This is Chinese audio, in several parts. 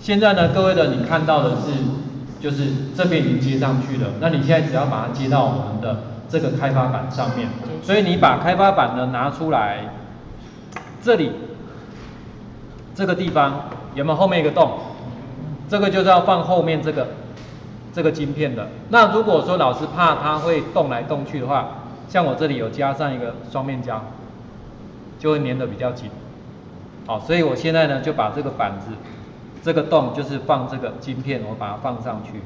现在呢，各位的你看到的是，就是这边已经接上去了，那你现在只要把它接到我们的这个开发板上面，所以你把开发板呢拿出来，这里这个地方有没有后面一个洞？这个就是要放后面这个晶片的。那如果说老师怕它会动来动去的话，像我这里有加上一个双面胶，就会粘得比较紧。好，所以我现在呢就把这个板子，这个洞就是放这个晶片，我把它放上去，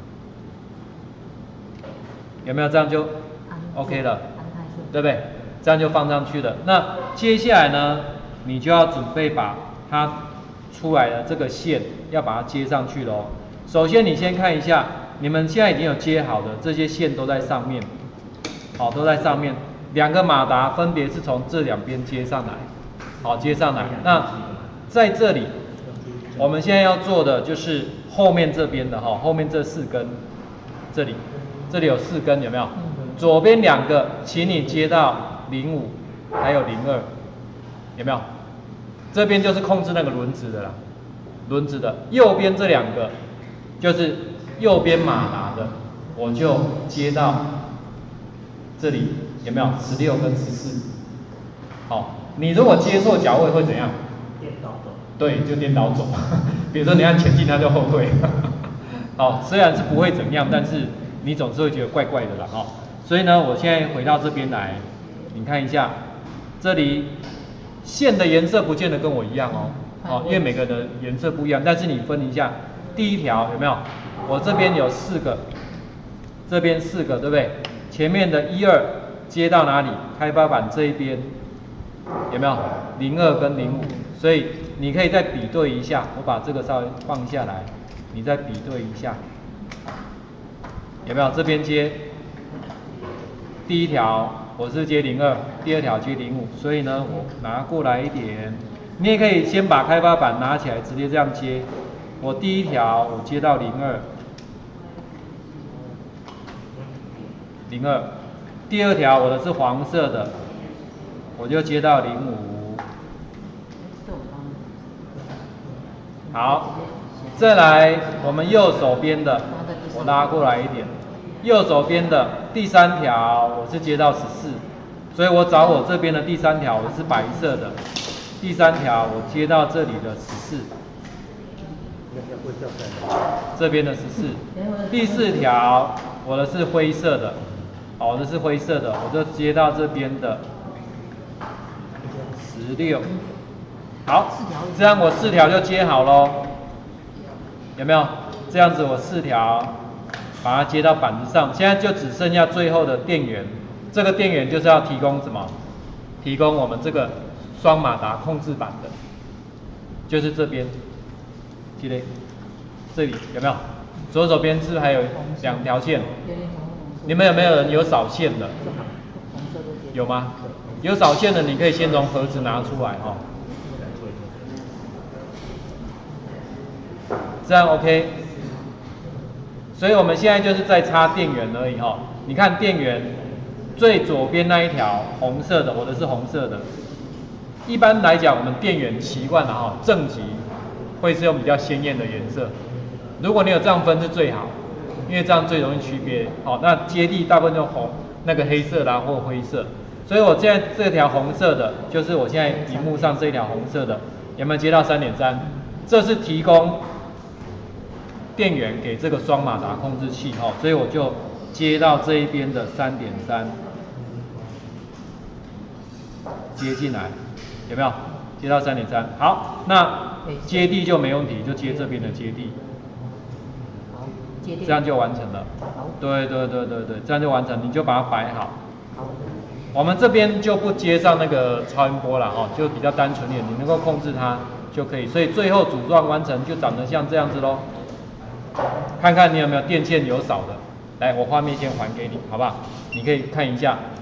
有没有？这样就 OK 了，对不对？这样就放上去了。那接下来呢，你就要准备把它出来的这个线要把它接上去咯。首先你先看一下，你们现在已经有接好的这些线都在上面，好，都在上面。两个马达分别是从这两边接上来，好，接上来。那在这里，我们现在要做的就是后面这边的哈，后面这4根，这里有4根，有没有？左边2个，请你接到05，还有02，有没有？这边就是控制那个轮子的啦，轮子的。右边这2个就是右边马达的，我就接到这里，有没有？16跟14。好，你如果接错脚位会怎样？ 颠倒走。对， 就颠倒走。比如说你按前进，它就后退。好，虽然是不会怎样，但是你总是会觉得怪怪的啦，哈。所以呢，我现在回到这边来，你看一下，这里线的颜色不见得跟我一样哦，哦，因为每个人的颜色不一样，但是你分一下，第一条有没有？我这边有4个，这边4个，对不对？前面的1、2接到哪里？开发板这一边有没有？02跟05，所以你可以再比对一下，我把这个稍微放下来，你再比对一下，有没有？这边接第一条我是接02，第2条接05，所以呢，我拿过来一点，你也可以先把开发板拿起来，直接这样接。我第一条我接到02，第2条我的是黄色的，我就接到05。好，再来我们右手边的，我拉过来一点，右手边的第3条我是接到14，所以我找我这边的第3条我是白色的，第3条我接到这里的14。这边的14，第4条我的是灰色的，好，我的是灰色的，我就接到这边的16。好，这样我4条就接好咯，有没有？这样子我4条把它接到板子上，现在就只剩下最后的电源，这个电源就是要提供什么？提供我们这个双马达控制板的，就是这边。这里有没有？左手边是不是还有2条线？你们有没有人有少线的？有吗？有少线的，你可以先从盒子拿出来哦。这样 OK。所以我们现在就是在插电源而已哈。你看电源最左边那一条红色的，我的是红色的。一般来讲，我们电源习惯了哈，正极会是用比较鲜艳的颜色。如果你有这样分是最好，因为这样最容易区别。好，那接地大部分就红那个黑色啦或灰色。所以我现在这条红色的，就是我现在荧幕上这一条红色的，有没有接到 3.3？ 这是提供电源给这个双马达控制器哈，所以我就接到这一边的 3.3， 接进来，有没有？接到 3.3， 好，那接地就没问题，就接这边的接地，这样就完成了。对，这样就完成，你就把它摆好。我们这边就不接上那个超音波了哈，就比较单纯一点，你能够控制它就可以。所以最后组装完成就长得像这样子咯。看看你有没有电线有少的，来，我画面先还给你，好不好？你可以看一下，